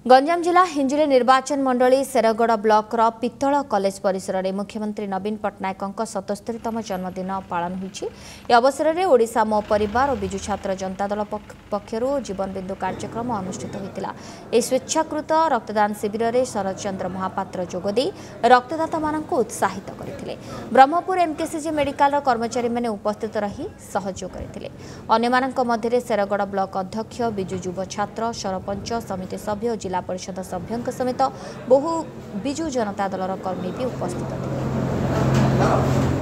गंजाम जिला हिंजिली निर्वाचन मंडली शेरगढ़ ब्लॉक पित्तल कॉलेज परिसर में मुख्यमंत्री नवीन पट्टनायक 77तम जन्मदिन पालन होइछि। अवसर में ओडिशा मो परिवार और बिजु छात्र जनता दल पक्षर जीवन बिंदु कार्यक्रम अनुष्ठित होता। स्वेच्छाकृत रक्तदान शिविर में शरद चंद्र महापात्र जोगदे रक्तदाता मानक उत्साहित करते। ब्रह्मपुर एमकेसीजी मेडिकल कर्मचारी मैंने उपस्थित रही सहयोग करते। अन्य शेरगढ़ ब्लॉक अध्यक्ष बिजु युव छात्र सरपंच समिति सभ्य जिला परिषद सभ्यों समेत बहु बिजु जनता दलर कर्मी भी उपस्थित थे।